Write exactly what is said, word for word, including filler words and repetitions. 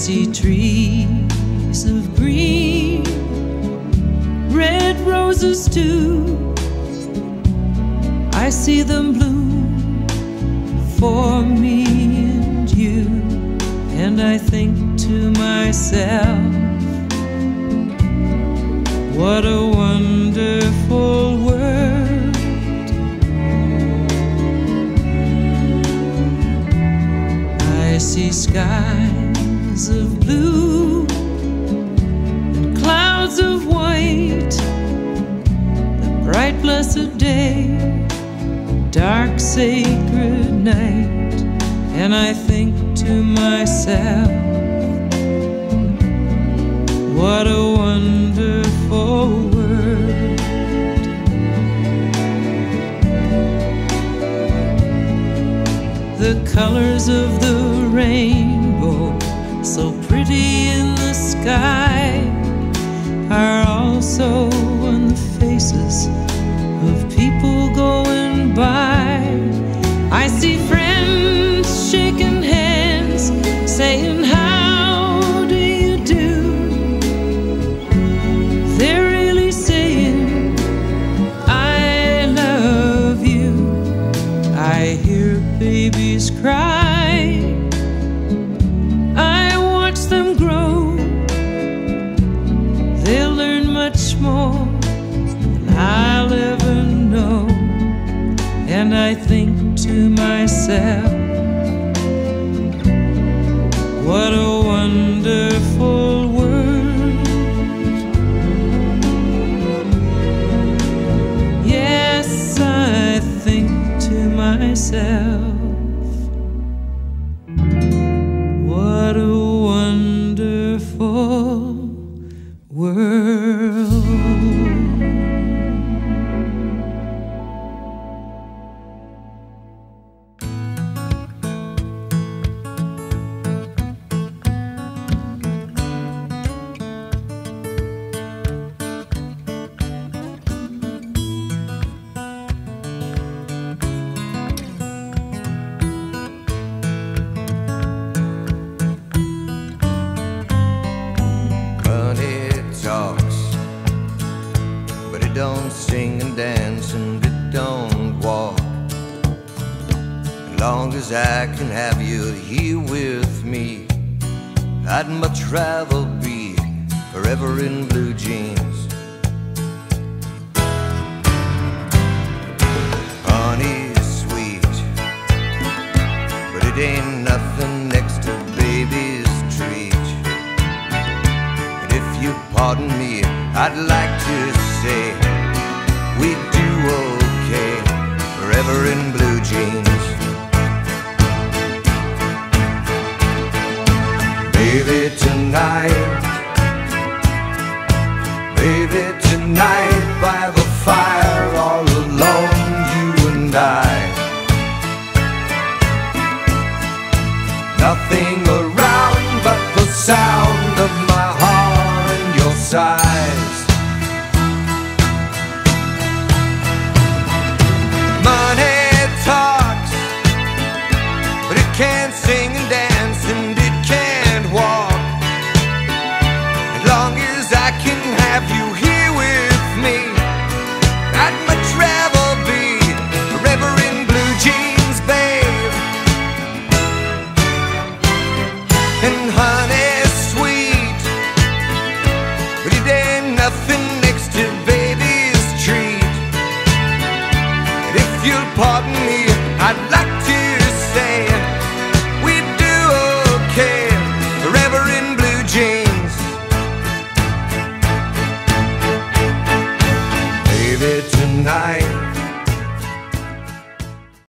see trees of green, red roses too. I see them bloom for me and you, and I think to myself, what a wonderful world. I see skies of blue and clouds of white, the bright blessed day, dark sacred night, and I think to myself, what a wonderful world. The colors of the rainbow, so pretty in the sky, are also on the faces of people going by. I see friends shaking hands, saying, how do you do? They're really saying, I love you. I hear babies cry, I watch them grow. They'll learn much more than I'll ever know, and I think to myself, what a wonderful world. Yes, I think to myself, what a wonderful world. Don't sing and dance and it don't walk. As long as I can have you here with me, I'd much rather be forever in blue jeans. Honey's sweet, but it ain't nothing next to baby's treat. And if you pardon me, I'd like to say we do okay, forever in blue jeans. Baby, tonight, baby, tonight, by the fire, all alone, you and I. Nothing around but the sound of my heart and your sighs. Can't sing and dance and it can't walk. As long as I can have you here with me, I'd much rather be forever in blue jeans, babe. And honey's sweet, but it ain't nothing next to baby's treat. And if you'll pardon me, I'd like